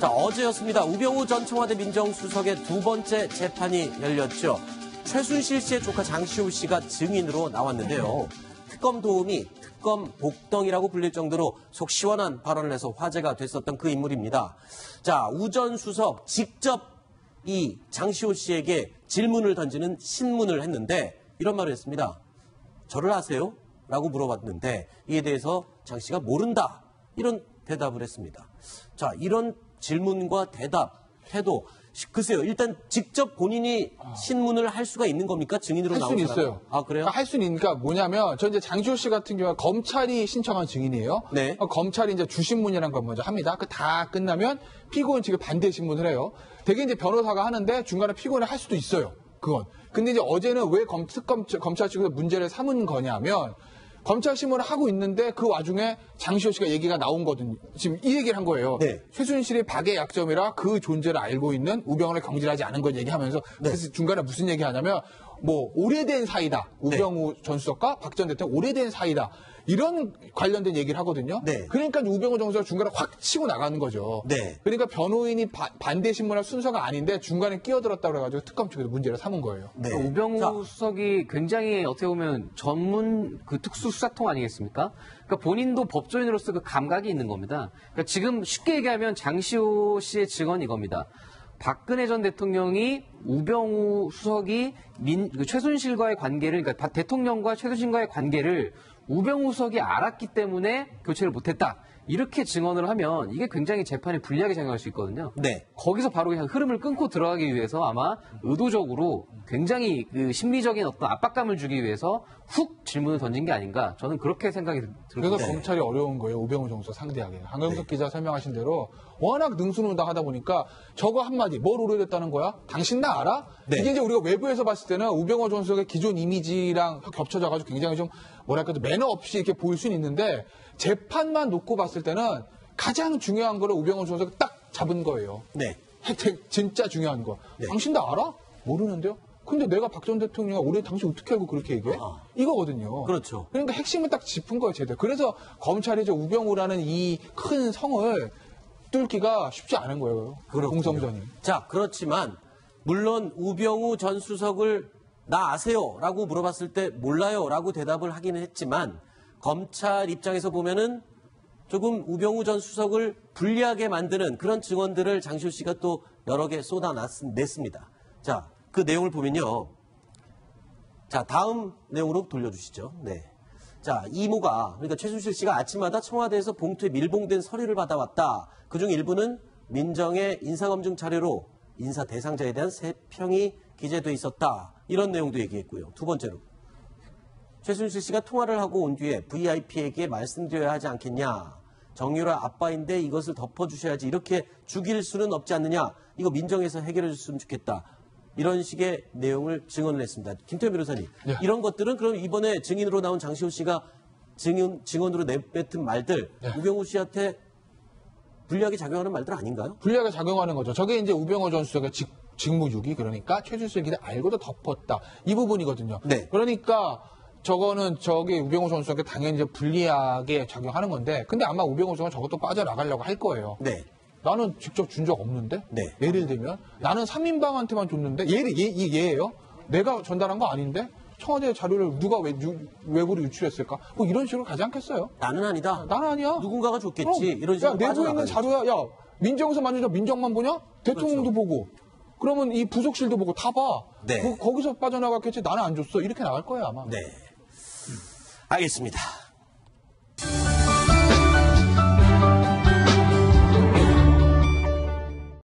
자, 어제였습니다. 우병우 전 청와대 민정수석의 두 번째 재판이 열렸죠. 최순실 씨의 조카 장시호 씨가 증인으로 나왔는데요. 특검 도우미, 특검 복덩이라고 불릴 정도로 속 시원한 발언을 해서 화제가 됐었던 그 인물입니다. 자, 우 전 수석 직접 이 장시호 씨에게 질문을 던지는 신문을 했는데 이런 말을 했습니다. 저를 아세요? 라고 물어봤는데 이에 대해서 장 씨가 모른다. 이런 대답을 했습니다. 자, 이런 질문과 대답, 태도. 글쎄요. 일단 직접 본인이 신문을 할 수가 있는 겁니까? 증인으로 나온 할 수는 사람은? 있어요. 아, 그래요? 할 수는 있으니까 뭐냐면 저 이제 장시호 씨 같은 경우는 검찰이 신청한 증인이에요. 네. 검찰이 이제 주신문이라는 걸 먼저 합니다. 그 다 끝나면 피고인 측에 반대 신문을 해요. 되게 이제 변호사가 하는데 중간에 피고인을 할 수도 있어요. 그건. 근데 이제 어제는 왜 검찰 측에서 문제를 삼은 거냐면 검찰 신문을 하고 있는데 그 와중에 장시호 씨가 얘기가 나온 거거든요. 지금 이 얘기를 한 거예요. 네. 최순실이 박의 약점이라 그 존재를 알고 있는 우병우를 경질하지 않은 걸 얘기하면서 네. 그래서 중간에 무슨 얘기하냐면 뭐 오래된 사이다. 우병우 전 수석과 박 전 대통령 오래된 사이다. 이런 관련된 얘기를 하거든요. 네. 그러니까 우병우 전 수석 중간에 확 치고 나가는 거죠. 네. 그러니까 변호인이 반대 신문할 순서가 아닌데 중간에 끼어들었다고 그래가지고 특검 측에서 문제를 삼은 거예요. 네. 우병우 수석이 굉장히 어떻게 보면 전문 그 특수 수사통 아니겠습니까? 그러니까 본인도 법조인으로서 그 감각이 있는 겁니다. 그러니까 지금 쉽게 얘기하면 장시호 씨의 증언이 이겁니다. 박근혜 전 대통령이 우병우 수석이 최순실과의 관계를, 그러니까 대통령과 최순실과의 관계를 우병우 수석이 알았기 때문에 교체를 못했다. 이렇게 증언을 하면 이게 굉장히 재판에 불리하게 작용할 수 있거든요. 네. 거기서 바로 그냥 흐름을 끊고 들어가기 위해서 아마 의도적으로 굉장히 그 심리적인 어떤 압박감을 주기 위해서 훅 질문을 던진 게 아닌가. 저는 그렇게 생각이 들거든요. 그래서 검찰이 어려운 거예요. 우병우 전 수석 상대하기. 강경석 기자 설명하신 대로 워낙 능수능란하다 보니까 저거 한마디 뭘 오래됐다는 거야? 당신 나 알아? 네. 이게 이제 우리가 외부에서 봤을 때는 우병우 전 수석의 기존 이미지랑 겹쳐져가지고 굉장히 좀 뭐랄까 매너 없이 이렇게 보일 수는 있는데 재판만 놓고 봤을 때는 가장 중요한 거를 우병우 전 수석이 딱 잡은 거예요. 네. 혜택 진짜 중요한 거. 네. 당신 나 알아? 모르는데요? 근데 내가 박 전 대통령이 올해 당신 어떻게 알고 그렇게 얘기해? 이거거든요. 그렇죠. 그러니까 핵심은 딱 짚은 거예요, 제대로. 그래서 검찰이 이제 우병우라는 이 큰 성을 뚫기가 쉽지 않은 거예요. 그렇군요. 공성전이. 자, 그렇지만 물론 우병우 전 수석을 나 아세요? 라고 물어봤을 때 몰라요? 라고 대답을 하기는 했지만 검찰 입장에서 보면은 조금 우병우 전 수석을 불리하게 만드는 그런 증언들을 장시호 씨가 또 여러 개 쏟아냈습니다. 자, 그 내용을 보면요. 자, 다음 내용으로 돌려주시죠. 네. 자, 이모가, 그러니까 최순실 씨가 아침마다 청와대에서 봉투에 밀봉된 서류를 받아왔다. 그중 일부는 민정의 인사검증 자료로 인사 대상자에 대한 세평이 기재돼 있었다. 이런 내용도 얘기했고요. 두 번째로. 최순실 씨가 통화를 하고 온 뒤에 VIP에게 말씀드려야 하지 않겠냐. 정유라 아빠인데 이것을 덮어주셔야지. 이렇게 죽일 수는 없지 않느냐. 이거 민정에서 해결해 줬으면 좋겠다. 이런 식의 내용을 증언을 했습니다. 김태현 변호사님. 네. 이런 것들은 그럼 이번에 증인으로 나온 장시호 씨가 증언으로 내뱉은 말들, 네. 우병우 씨한테 불리하게 작용하는 말들 아닌가요? 불리하게 작용하는 거죠. 저게 이제 우병우 전 수석의 직무유기, 그러니까 최순실 기대 알고도 덮었다. 이 부분이거든요. 네. 그러니까 저거는 저기 우병우 전 수석에 당연히 이제 불리하게 작용하는 건데, 근데 아마 우병우 수석은 저것도 빠져나가려고 할 거예요. 네. 나는 직접 준 적 없는데? 네. 예를 들면, 나는 3인방한테만 줬는데, 얘예요? 내가 전달한 거 아닌데? 청와대 자료를 누가 외부로 유출했을까? 뭐 이런 식으로 가지 않겠어요? 나는 아니다. 나는 아니야. 누군가가 줬겠지. 그럼. 이런 식으로 야, 내부에 있는 빠져나가야지. 자료야. 야, 민정에서 만든 자 민정만 보냐? 대통령도 그렇죠. 보고. 그러면 이 부속실도 보고 다 봐. 네. 거기서 빠져나갔겠지. 나는 안 줬어. 이렇게 나갈 거예요, 아마. 네. 알겠습니다.